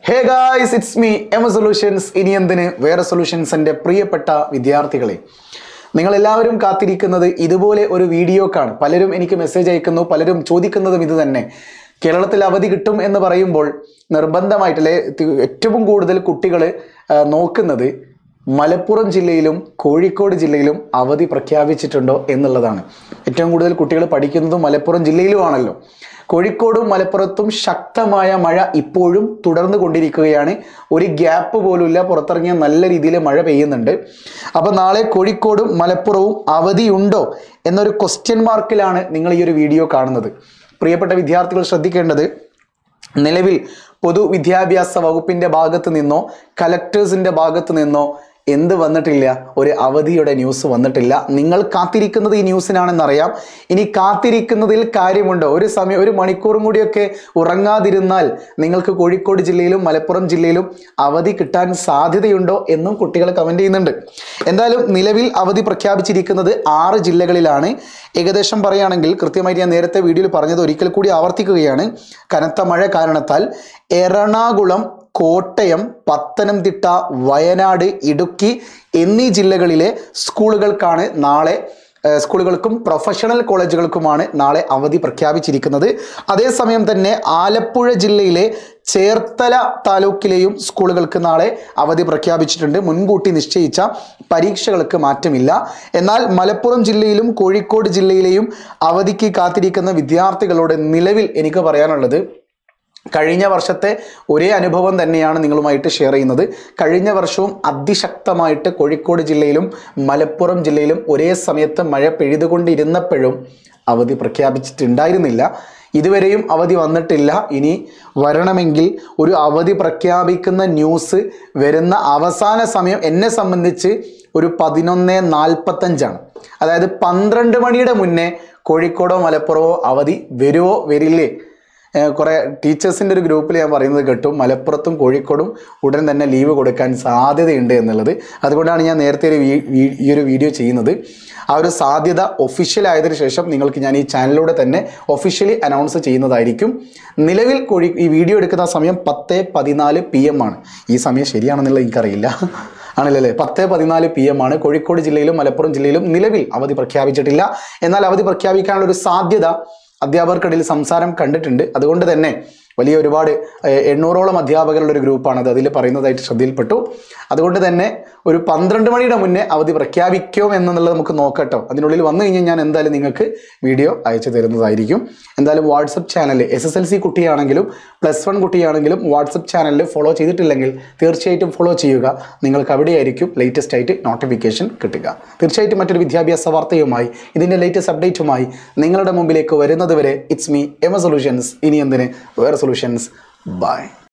Hey guys, it's me M solutions. ഇനി എന്തിന് വേറെ സൊല്യൂഷൻസിൻ്റെ പ്രിയപ്പെട്ട വിദ്യാർത്ഥികളെ, നിങ്ങളെല്ലാവരും കാത്തിരിക്കുന്നത് ഇതുപോലെ ഒരു വീഡിയോക്കാണ്. പലരും എനിക്ക് മെസ്സേജ് അയക്കുന്നു, പലരും ചോദിക്കുന്നതും ഇത് തന്നെ. കേരളത്തിൽ അവധി കിട്ടും എന്ന് പറയുമ്പോൾ നിർബന്ധമായിട്ടല്ലേ ഏറ്റവും കൂടുതൽ കുട്ടികൾ നോക്കുന്നത് മലപ്പുറം ജില്ലയിലും കോഴിക്കോട് ജില്ലയിലും അവധി പ്രഖ്യാപിച്ചിട്ടുണ്ടോ എന്നുള്ളതാണ്. ഏറ്റവും കൂടുതൽ കുട്ടികൾ പഠിക്കുന്നതും മലപ്പുറം ജില്ലയിലുമാണല്ലോ. കോഴിക്കോടും മലപ്പുറത്തും ശക്തമായ മഴ ഇപ്പോഴും തുടർന്നു കൊണ്ടിരിക്കുകയാണ്. ഒരു ഗ്യാപ്പ് പോലുമില്ല. പുറത്തിറങ്ങിയ നല്ല രീതിയിൽ മഴ പെയ്യുന്നുണ്ട്. അപ്പോൾ നാളെ കോഴിക്കോടും മലപ്പുറവും അവധിയുണ്ടോ എന്നൊരു ക്വസ്റ്റ്യൻ മാർക്കിലാണ് നിങ്ങൾ ഈ ഒരു വീഡിയോ കാണുന്നത്. പ്രിയപ്പെട്ട വിദ്യാർത്ഥികൾ ശ്രദ്ധിക്കേണ്ടത്, നിലവിൽ പൊതുവിദ്യാഭ്യാസ വകുപ്പിൻ്റെ ഭാഗത്ത് നിന്നോ കലക്ടേഴ്സിൻ്റെ ഭാഗത്ത് നിന്നോ എന്ത് വന്നിട്ടില്ല, ഒരു അവധിയുടെ ന്യൂസ് വന്നിട്ടില്ല. നിങ്ങൾ കാത്തിരിക്കുന്നത് ഈ ന്യൂസിനാണെന്നറിയാം. ഇനി കാത്തിരിക്കുന്നതിൽ കാര്യമുണ്ടോ? ഒരു മണിക്കൂറും കൂടിയൊക്കെ ഉറങ്ങാതിരുന്നാൽ നിങ്ങൾക്ക് കോഴിക്കോട് ജില്ലയിലും മലപ്പുറം ജില്ലയിലും അവധി കിട്ടാൻ സാധ്യതയുണ്ടോ എന്നും കുട്ടികൾ കമൻറ്റ് ചെയ്യുന്നുണ്ട്. എന്തായാലും നിലവിൽ അവധി പ്രഖ്യാപിച്ചിരിക്കുന്നത് 6 ജില്ലകളിലാണ്. ഏകദേശം പറയുകയാണെങ്കിൽ, കൃത്യമായിട്ട് ഞാൻ നേരത്തെ വീഡിയോയിൽ പറഞ്ഞത് ഒരിക്കൽ കൂടി ആവർത്തിക്കുകയാണ്, കനത്ത മഴ കാരണത്താൽ എറണാകുളം, കോട്ടയം, പത്തനംതിട്ട, വയനാട്, ഇടുക്കി എന്നീ ജില്ലകളിലെ സ്കൂളുകൾക്കും പ്രൊഫഷണൽ കോളേജുകൾക്കുമാണ് നാളെ അവധി പ്രഖ്യാപിച്ചിരിക്കുന്നത്. അതേസമയം തന്നെ ആലപ്പുഴ ജില്ലയിലെ ചേർത്തല താലൂക്കിലെയും സ്കൂളുകൾക്ക് നാളെ അവധി പ്രഖ്യാപിച്ചിട്ടുണ്ട്. മുൻകൂട്ടി നിശ്ചയിച്ച പരീക്ഷകൾക്ക് മാറ്റമില്ല. എന്നാൽ മലപ്പുറം ജില്ലയിലും കോഴിക്കോട് ജില്ലയിലെയും അവധിക്ക് കാത്തിരിക്കുന്ന വിദ്യാർത്ഥികളോട് നിലവിൽ എനിക്ക് പറയാനുള്ളത്, കഴിഞ്ഞ വർഷത്തെ ഒരേ അനുഭവം തന്നെയാണ് നിങ്ങളുമായിട്ട് ഷെയർ ചെയ്യുന്നത്. കഴിഞ്ഞ വർഷവും അതിശക്തമായിട്ട് കോഴിക്കോട് ജില്ലയിലും മലപ്പുറം ജില്ലയിലും ഒരേ സമയത്ത് മഴ പെയ്തുകൊണ്ടിരുന്നപ്പോഴും അവധി പ്രഖ്യാപിച്ചിട്ടുണ്ടായിരുന്നില്ല. ഇതുവരെയും അവധി വന്നിട്ടില്ല. ഇനി വരണമെങ്കിൽ ഒരു അവധി പ്രഖ്യാപിക്കുന്ന ന്യൂസ് വരുന്ന അവസാന സമയം എന്നെ സംബന്ധിച്ച് ഒരു 11:45, അതായത് 12 മണിയുടെ മുന്നേ കോഴിക്കോടോ മലപ്പുറമോ അവധി വരുമോ വരില്ലേ? കുറേ ടീച്ചേഴ്സിൻ്റെ ഒരു ഗ്രൂപ്പിൽ ഞാൻ പറയുന്നത് കേട്ടു, മലപ്പുറത്തും കോഴിക്കോടും ഉടൻ തന്നെ ലീവ് കൊടുക്കാൻ സാധ്യതയുണ്ട് എന്നുള്ളത്. അതുകൊണ്ടാണ് ഞാൻ നേരത്തെ ഈ ഒരു വീഡിയോ ചെയ്യുന്നത്. ആ ഒരു സാധ്യത ഒഫീഷ്യൽ ആയതിനു ശേഷം നിങ്ങൾക്ക് ഞാൻ ഈ ചാനലിലൂടെ തന്നെ ഒഫീഷ്യലി അനൗൺസ് ചെയ്യുന്നതായിരിക്കും. നിലവിൽ ഈ വീഡിയോ എടുക്കുന്ന സമയം 10:14 PM ആണ്. ഈ സമയം ശരിയാണെന്നുള്ളത് എനിക്കറിയില്ല, ആണല്ലേ? 10:14 PM ആണ്. കോഴിക്കോട് ജില്ലയിലും മലപ്പുറം ജില്ലയിലും നിലവിൽ അവധി പ്രഖ്യാപിച്ചിട്ടില്ല. എന്നാൽ അവധി പ്രഖ്യാപിക്കാനുള്ളൊരു സാധ്യത അധ്യാപകർക്കിടയിൽ സംസാരം കണ്ടിട്ടുണ്ട്. അതുകൊണ്ട് തന്നെ വലിയ ഒരുപാട് 800ഓളം അധ്യാപകരുടെ ഒരു ഗ്രൂപ്പാണത്, അതിൽ പറയുന്നതായിട്ട് ശ്രദ്ധയിൽപ്പെട്ടു. അതുകൊണ്ട് തന്നെ ഒരു 12 മണിയുടെ മുന്നേ അവധി പ്രഖ്യാപിക്കും എന്നുള്ളത് നമുക്ക് നോക്കട്ടോ. അതിനുള്ളിൽ വന്നു കഴിഞ്ഞാൽ ഞാൻ എന്തായാലും നിങ്ങൾക്ക് വീഡിയോ അയച്ചു തരുന്നതായിരിക്കും. എന്തായാലും വാട്സപ്പ് ചാനൽ SSLC കുട്ടിയാണെങ്കിലും +1 കുട്ടിയാണെങ്കിലും വാട്സപ്പ് ചാനലിൽ ഫോളോ ചെയ്തിട്ടില്ലെങ്കിൽ തീർച്ചയായിട്ടും ഫോളോ ചെയ്യുക. നിങ്ങൾക്ക് അവിടെയായിരിക്കും ലേറ്റസ്റ്റ് ആയിട്ട് നോട്ടിഫിക്കേഷൻ കിട്ടുക. തീർച്ചയായിട്ടും മറ്റൊരു വിദ്യാഭ്യാസ വാർത്തയുമായി, ഇതിൻ്റെ ലേറ്റസ്റ്റ് അപ്ഡേറ്റുമായി നിങ്ങളുടെ മുമ്പിലേക്ക് വരുന്നത് വരെ ഇറ്റ്സ് മീ എം സൊല്യൂഷൻസ്. ഇനി എന്തിന് വേറെ സൊല്യൂഷൻസ്. ബൈ.